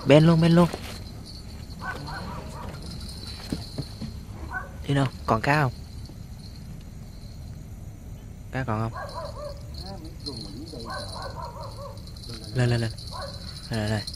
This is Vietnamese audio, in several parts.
Ben luôn, ben luôn. Đi đâu? Còn cá không? Cá còn không? Lên lên lên. Đây đây.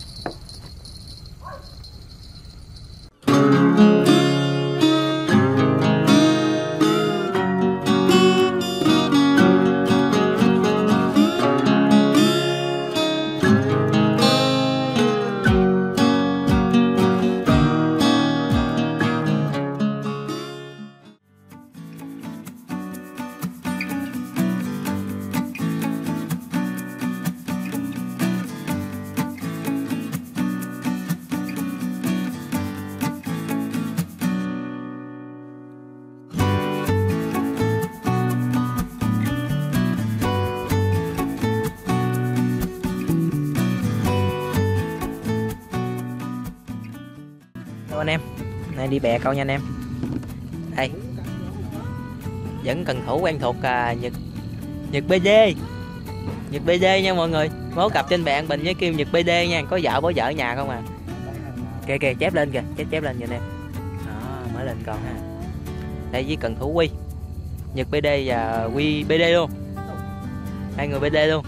Anh em, nay đi bè câu nha anh em. Đây, vẫn cần thủ quen thuộc Nhật BD, Nhật BD nha mọi người. Mố cặp trên bạn Bình với Kim Nhật BD nha. Có vợ bố vợ ở nhà không à. Kìa kìa, chép lên kìa, chép lên kìa anh em. Đó, mới lên con ha. Đây với cần thủ Quy Nhật BD và Quy BD luôn, hai người BD luôn.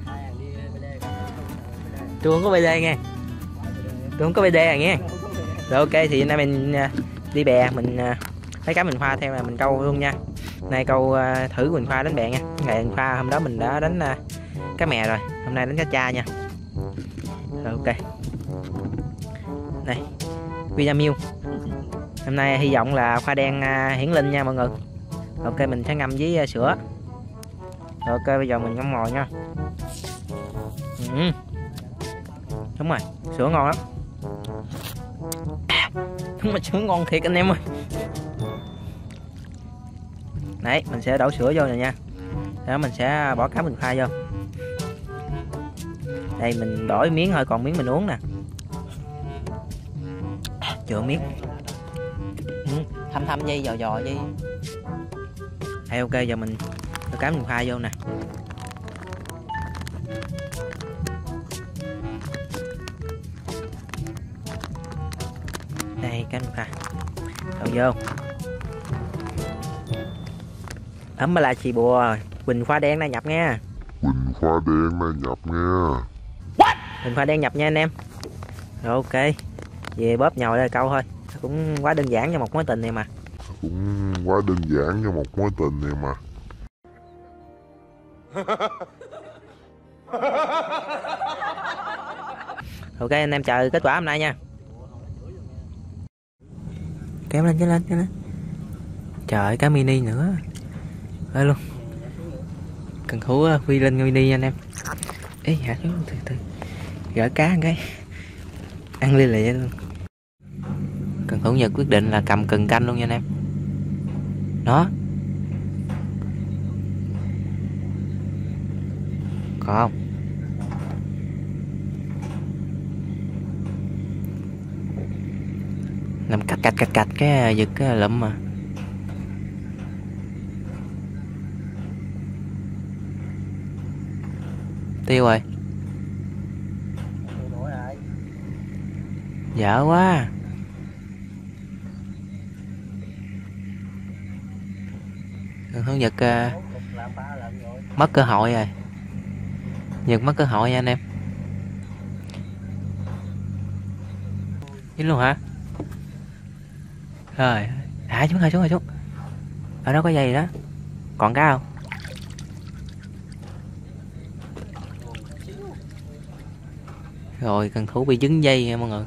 Tôi không có BD nghe, tôi không có BD à nghe. Rồi ok, thì nay mình đi bè, mình lấy cá mình pha theo là mình câu luôn nha. Nay câu thử mình pha đánh bè nha. Ngày mình pha hôm đó mình đã đánh cá mè rồi, hôm nay đánh cá cha nha. Rồi ok. Đây, Vinamilk. Hôm nay hy vọng là khoai đen hiển linh nha mọi người. Ok, mình sẽ ngâm với sữa. Rồi ok, bây giờ mình ngâm mồi nha. Đúng rồi, sữa ngon lắm. Đúng mà sữa ngon thiệt anh em ơi. Đấy, mình sẽ đổ sữa vô này nha. Đó, mình sẽ bỏ cá mình pha vô. Đây mình đổi miếng thôi, còn miếng mình uống nè. Chừa miếng. Thăm thăm dây, dò dò dây. Đây ok, giờ mình đổ cá mình pha vô nè. Đây cá mình pha. Đổ vô. Ấm là chị bùa. Quỳnh khoa đen này nhập nha. Quỳnh khoa đen này nhập nha. Quỳnh khoa đen nhập nha anh em. Rồi ok, về bóp nhồi lên câu thôi. Cũng quá đơn giản cho một mối tình này mà. Cũng quá đơn giản cho một mối tình này mà. Ok anh em chờ kết quả hôm nay nha. Kéo lên, kéo lên, kéo lên. Trời ơi, cá mini nữa. Đây luôn. Cần thú Huy lên mini nha anh em. Ê hả, từ từ. Gỡ cá cái. Ăn li lịa luôn. Cần thủ Nhật quyết định là cầm cần canh luôn nha anh em. Đó. Còn không? Làm cạch cái giật cái lụm mà. Tiêu rồi. Dở quá. Cần thủ Nhật mất cơ hội rồi. Nhật mất cơ hội nha anh em. Dính luôn hả? Rồi, thả xuống, thả xuống, thả xuống. Ở đó có dây đó. Còn cá không? Rồi, cần thủ bị dính dây nha mọi người.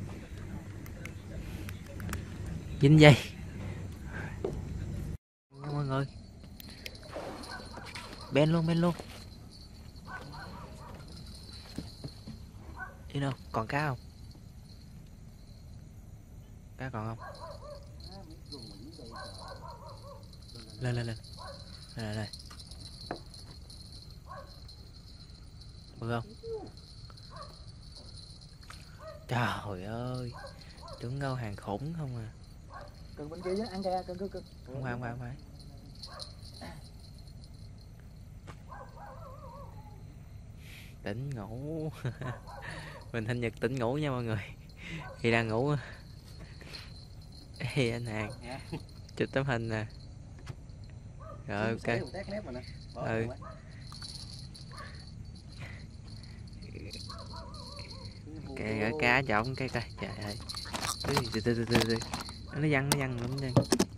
Dính dây. Mọi người. Ben luôn, ben luôn. Đi đâu? Còn cá không? Cá còn không? Lên lên lên. Đây đây. Được không? Trời ơi. Tưởng ngâu hàng khủng không à. Cần bên kia chứ, ăn kìa, cần. Không phải, không phải, không phải. Tỉnh ngủ. Mình Thanh Nhật tỉnh ngủ nha mọi người. Thì đang ngủ. Ê anh Hàng chụp tấm hình nè. Rồi ok. Ừ. Ok gỡ cá chọn cái coi. Trời ơi. Từ. Nó văng lắm nha.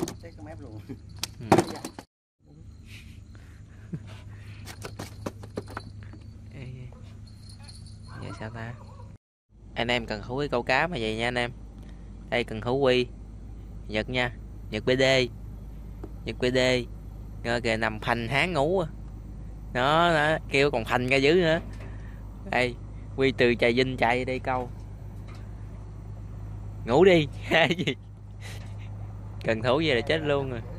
Ừ. Vậy sao ta? Anh em cần hữu cái câu cá mà vậy nha anh em. Đây cần hữu quy Nhật nha, Nhật BD ngơ kìa, nằm phành háng ngủ đó, kêu còn phành ra dưới nữa. Đây quy từ Trà Vinh chạy đây câu ngủ đi. Gì cần thủ về là chết luôn rồi.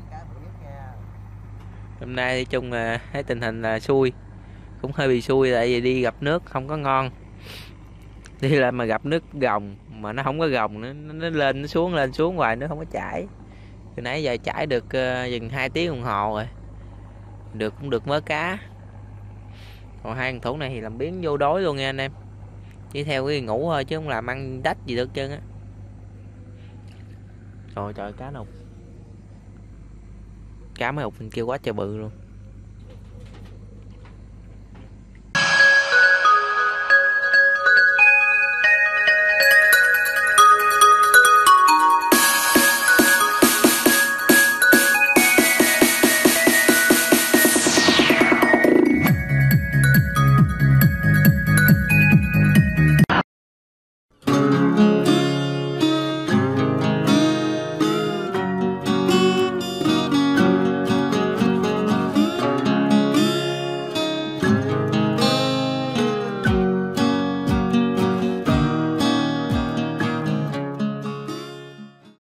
Hôm nay nói chung là thấy tình hình là xui, cũng hơi bị xui tại vì đi gặp nước không có ngon. Đi là mà gặp nước gồng mà nó không có gồng nữa, nó lên xuống hoài, nó không có chảy. Từ nãy giờ chảy được gần 2 tiếng đồng hồ rồi, cũng được mớ cá. Còn hai con thủ này thì làm biến vô đối luôn nha anh em, chỉ theo cái ngủ thôi chứ không làm ăn đách gì được trơn á. Trời cá nục, cá mấy hụt mình kêu quá trời bự luôn.